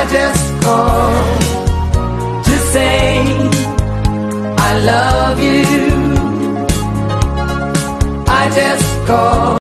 just called to say I love you. I just called.